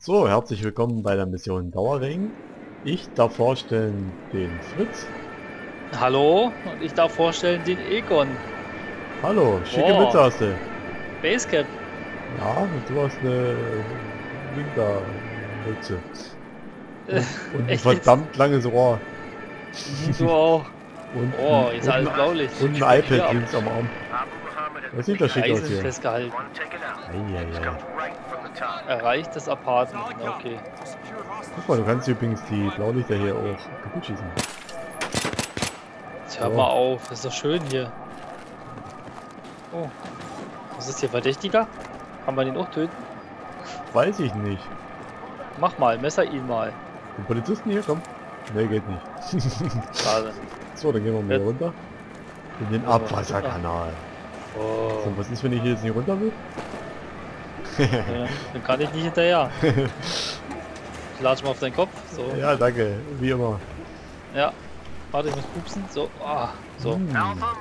So, herzlich willkommen bei der Mission Dauerring. Ich darf vorstellen den Fritz. Hallo, und ich darf vorstellen den Egon. Hallo, schicke Oh. Mütze hast du. Basecap. Ja, und du hast eine Wintermütze. Und ein Echt verdammt langes Rohr. jetzt? Du auch. Und Oh, jetzt alles blaulicht. und ein iPad links am Arm. Das sieht doch schick aus Eisen hier. festgehalten. Eieiei. Erreicht das Apartment. Okay. Guck mal, du kannst übrigens die Blaulichter hier auch kaputt schießen. Jetzt hör mal auf, ist doch schön hier. Oh. Was ist hier, Verdächtiger? Kann man den auch töten? Weiß ich nicht. Mach mal, messer ihn mal. Den Polizisten hier, komm. Nee, geht nicht. Schade. So, dann gehen wir mal Jetzt. runter. In den Abwasserkanal. Oh. So, was ist, wenn ich jetzt nicht runter will? Ja, dann kann ich nicht hinterher. Ich latsch mal auf deinen Kopf. So. Ja, danke. Wie immer. Ja. Warte, ich muss pupsen. So. Ah. So. Hm.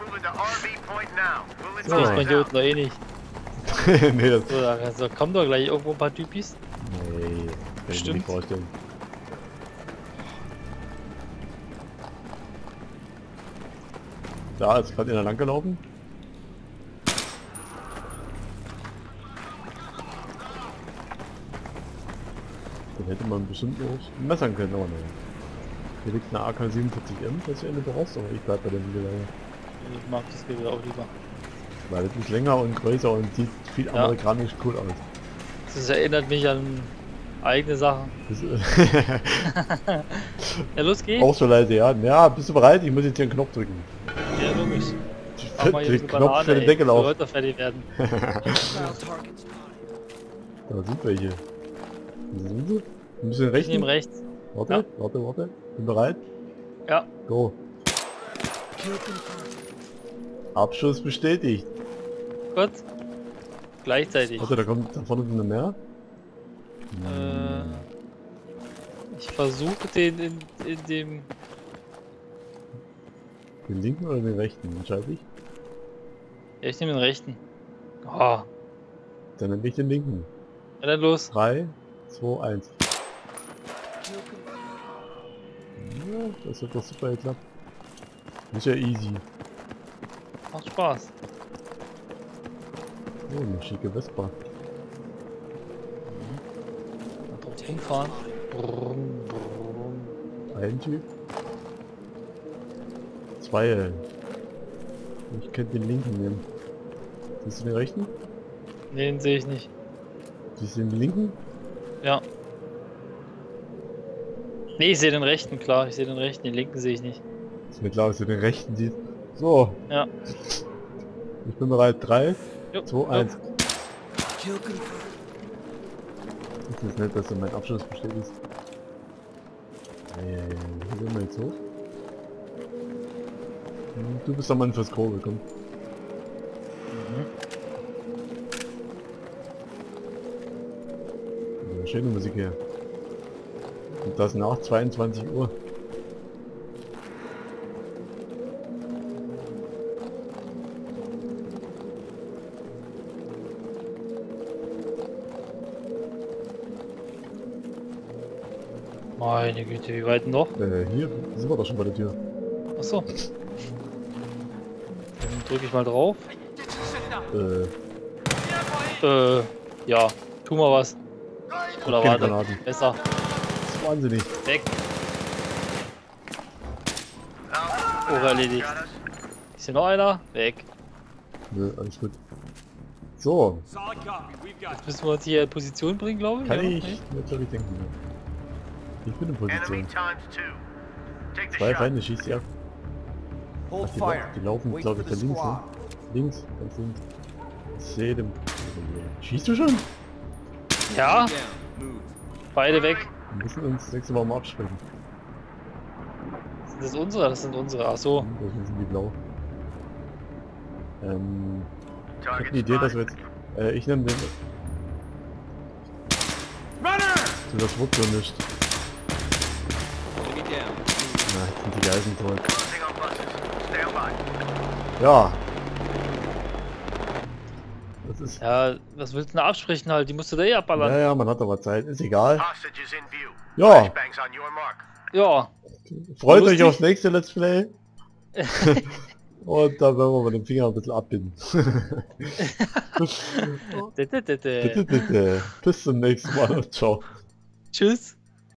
Das kriegt man hier unten noch eh nicht. Nee, das... So, da kommen doch gleich irgendwo ein paar Typis. Nee, kann ich mir Stimmt. nicht vorstellen. Da ist gerade einer lang gelaufen. Den hätte man bestimmt auch messern können, aber nein. Hier liegt eine AK-47M, das du eine brauchst, aber ich bleib bei dem Gewehr. Ich mag das Gewehr auch lieber. Weil es ist länger und größer und sieht viel Ja. amerikanisch cool aus. Das erinnert mich an eigene Sachen. Das Ja, los geht's. auch so leise, ja. Ja, bist du bereit? Ich muss jetzt hier einen Knopf drücken. Ja, logisch. Mach mal hier Den so Knopf Banane, für den ey. Deckel So auf. wird er fertig werden. Da sind welche. Wo sind sie? Ein bisschen Ich rechts. nehme rechts. Warte, Ja. warte. Bin bereit? Ja. Go. Abschuss bestätigt. Gut. Gleichzeitig. Warte, da kommt da vorne eine mehr. Ich versuche den in dem... Den linken oder den rechten? Entscheide ich. Ja, ich nehme den rechten. Oh. Dann nehme ich den linken. Ja, dann los. 3, 2, 1. Ja, das hat doch super geklappt. Ist ja easy. Macht Spaß. Oh, eine schicke Vespa. Mal drauf hinfahren. Brumm, brumm. Ein Typ. 2. Ich könnte den linken nehmen. Siehst du den rechten? Nee, den sehe ich nicht. Siehst du den linken? Ja. Nee, ich sehe den rechten, klar. Ich sehe den rechten, den linken sehe ich nicht. Ist mir klar, dass du den rechten siehst. So. Ja. Ich bin bereit. 3, Jo, 2, 1. Das ist nett, dass du mein Abschluss bestätigst. Wie sind wir jetzt hoch? Du bist der Mann fürs Grobe, komm. Ja, schöne Musik hier. Und das nach 22 Uhr. Meine Güte, wie weit noch? Hier sind wir doch schon bei der Tür. Achso. Dann drücke ich mal drauf. Ja, tu mal was. Oder keine warte, Granaten. besser. Das ist wahnsinnig. Weg. Oh, erledigt. Ist hier noch einer? Weg. Nö, alles gut. So, Jetzt müssen wir uns hier in Position bringen, glaube ich. kann ja? ich Nee? natürlich denken. Ich bin in Position. 2 Feinde, schießt die ab. Ach, die laufen, glaube ich, da links, ne? Links, ganz links. Ich sehe den. Schießt du schon? Ja, beide weg. Wir müssen uns nächstes Mal mal absprechen. Sind das unsere? Das sind unsere. Ach so. Das sind die blau. Ich habe die Idee, dass wir jetzt. Ich nehme den. So, das wird so nicht. Na, jetzt sind die Geiseln zurück. Ja. Das Ja, was willst du denn absprechen halt? Die musst du da eh abballern. Ja, ja, man hat aber Zeit. Ist egal. Ja. Ja. Freut euch aufs nächste Let's Play. Und dann werden wir mit dem Finger ein bisschen abbinden. Bis zum nächsten Mal. Ciao. Tschüss.